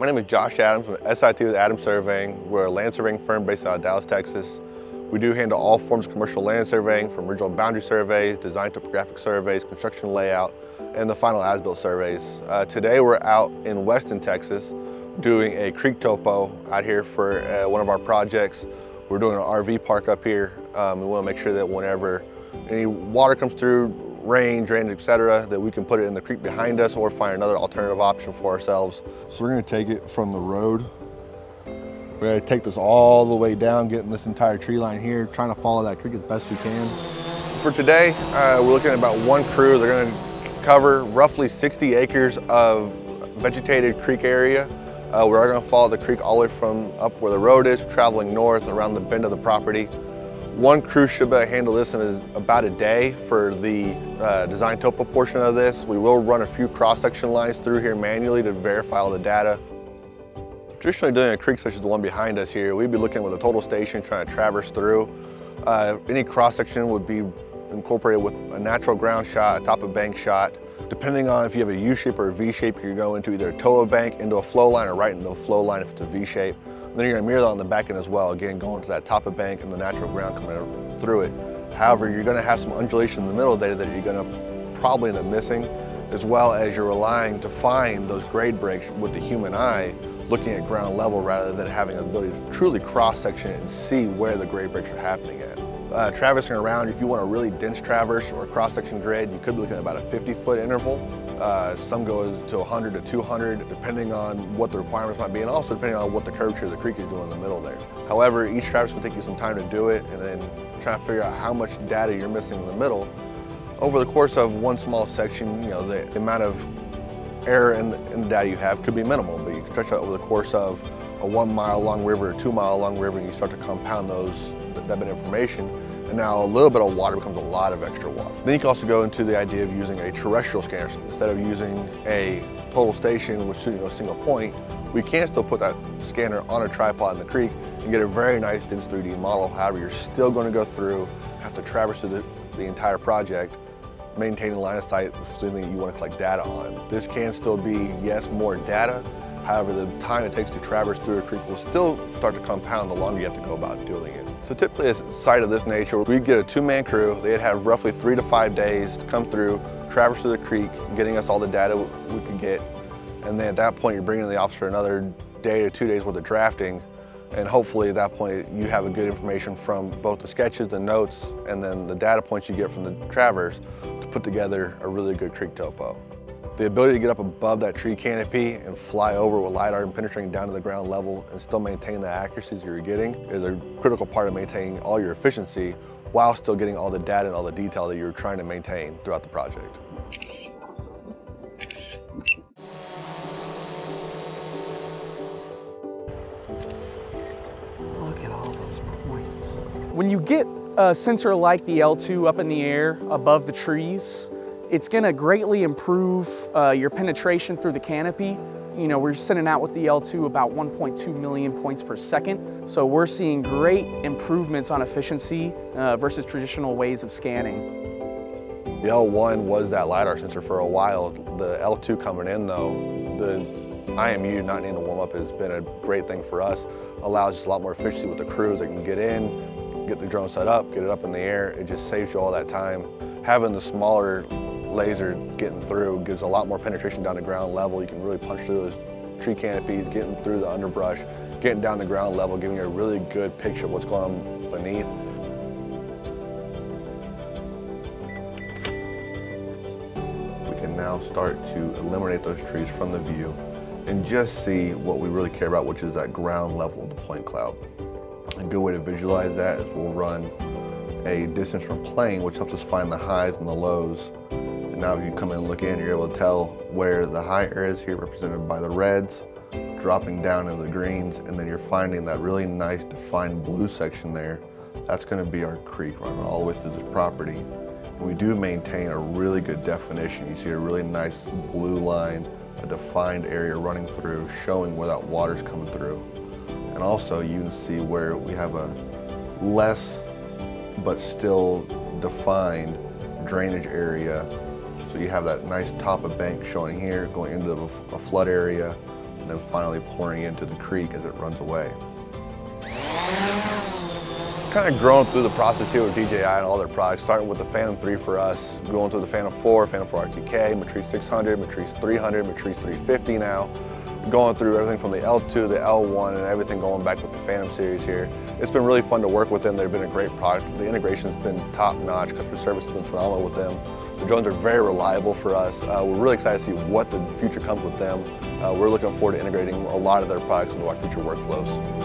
My name is Josh Adams from SIT with Adams Surveying. We're a land surveying firm based out of Dallas, Texas. We do handle all forms of commercial land surveying, from original boundary surveys, design topographic surveys, construction layout, and the final as-built surveys. Today we're out in Weston, Texas, doing a creek topo out here for one of our projects. We're doing an RV park up here. We want to make sure that whenever any water comes through, rain, drainage, etc., that we can put it in the creek behind us or find another alternative option for ourselves. So we're going to take it from the road. We're going to take this all the way down, getting this entire tree line here, trying to follow that creek as best we can. For today, we're looking at about one crew. They're going to cover roughly 60 acres of vegetated creek area. We're going to follow the creek all the way from up where the road is, traveling north around the bend of the property. One crew should be able to handle this in about a day for the design topo portion of this. We will run a few cross-section lines through here manually to verify all the data. Traditionally, doing a creek such as the one behind us here, we'd be looking with a total station trying to traverse through. Any cross-section would be incorporated with a natural ground shot, a top of bank shot. Depending on if you have a U-shape or a V-shape, you're going to either a toe of bank into a flow line or right into a flow line if it's a V-shape. Then you're going to mirror that on the back end as well, again going to that top of bank and the natural ground coming through it. However, you're going to have some undulation in the middle of the data that you're going to probably end up missing, as well as you're relying to find those grade breaks with the human eye, looking at ground level rather than having the ability to truly cross-section and see where the grade breaks are happening at. Traversing around, if you want a really dense traverse or a cross-section grid, you could be looking at about a 50-foot interval. Some goes to 100 to 200, depending on what the requirements might be, and also depending on what the curvature of the creek is doing in the middle there. However, each traverse will take you some time to do it, and then try to figure out how much data you're missing in the middle. Over the course of one small section, you know, the amount of error in the data you have could be minimal, but you can stretch out over the course of a 1 mile long river or 2 mile long river, and you start to compound that bit of information. And now a little bit of water becomes a lot of extra water. Then you can also go into the idea of using a terrestrial scanner. Instead of using a total station which shooting a single point, we can still put that scanner on a tripod in the creek and get a very nice dense 3D model. However, you're still going to go through, have to traverse through the entire project, maintaining line of sight with something that you want to collect data on. This can still be, yes, more data. However, the time it takes to traverse through a creek will still start to compound the longer you have to go about doing it. So typically a site of this nature, we'd get a 2-man crew. They'd have roughly 3 to 5 days to come through, traverse through the creek, getting us all the data we could get. And then at that point, you're bringing the officer another day or 2 days worth of drafting. And hopefully at that point, you have a good information from both the sketches, the notes, and then the data points you get from the traverse to put together a really good creek topo. The ability to get up above that tree canopy and fly over with LiDAR and penetrating down to the ground level and still maintain the accuracies you're getting is a critical part of maintaining all your efficiency while still getting all the data and all the detail that you're trying to maintain throughout the project. Look at all those points. When you get a sensor like the L2 up in the air above the trees, it's gonna greatly improve your penetration through the canopy. You know, we're sending out with the L2 about 1.2 million points per second. So we're seeing great improvements on efficiency versus traditional ways of scanning. The L1 was that LiDAR sensor for a while. The L2 coming in though, the IMU not needing to warm up has been a great thing for us. Allows just a lot more efficiency with the crews. They can get in, get the drone set up, get it up in the air. It just saves you all that time. Having the smaller laser getting through gives a lot more penetration down to ground level. You can really punch through those tree canopies, getting through the underbrush, getting down to ground level, giving you a really good picture of what's going on beneath. We can now start to eliminate those trees from the view and just see what we really care about, which is that ground level of the point cloud. A good way to visualize that is we'll run a distance from plane, which helps us find the highs and the lows. And now if you come in and look in, you're able to tell where the high areas here represented by the reds, dropping down into the greens, and then you're finding that really nice defined blue section there. That's going to be our creek running all the way through this property. And we do maintain a really good definition. You see a really nice blue line, a defined area running through, showing where that water's coming through. And also you can see where we have a less but still defined drainage area. So you have that nice top of bank showing here, going into a flood area, and then finally pouring into the creek as it runs away. Kind of growing through the process here with DJI and all their products, starting with the Phantom 3 for us, going through the Phantom 4, Phantom 4 RTK, Matrice 600, Matrice 300, Matrice 350 now, going through everything from the L2, the L1, and everything going back with the Phantom series here. It's been really fun to work with them. They've been a great product. The integration's been top-notch. Customer service has been phenomenal with them. The drones are very reliable for us. We're really excited to see what the future comes with them. We're looking forward to integrating a lot of their products into our future workflows.